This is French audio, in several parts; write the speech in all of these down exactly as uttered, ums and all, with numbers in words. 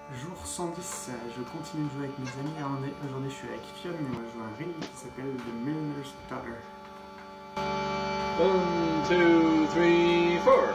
Jour cent dix, je continue de jouer avec mes amis irlandais. Aujourd'hui, je suis avec Fionn et on va jouer un ring qui s'appelle The Milliner's Daughter. One, two, three, four.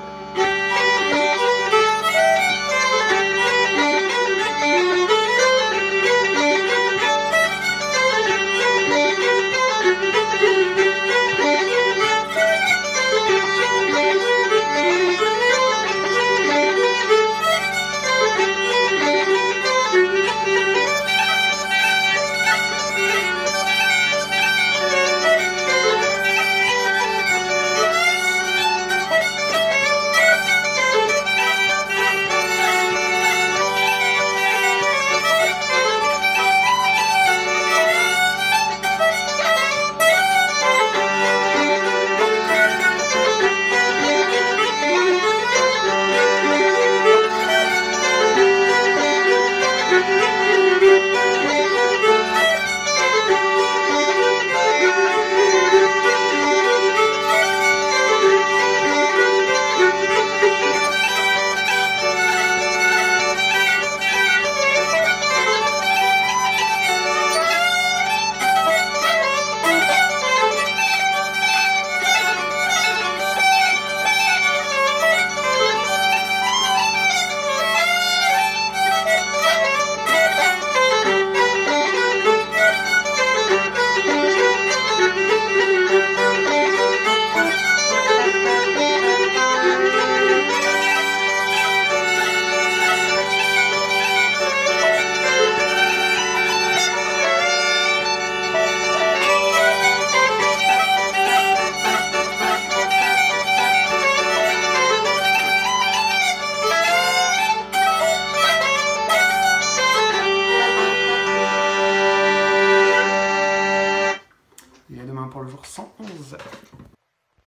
Et à demain pour le jour cent onze.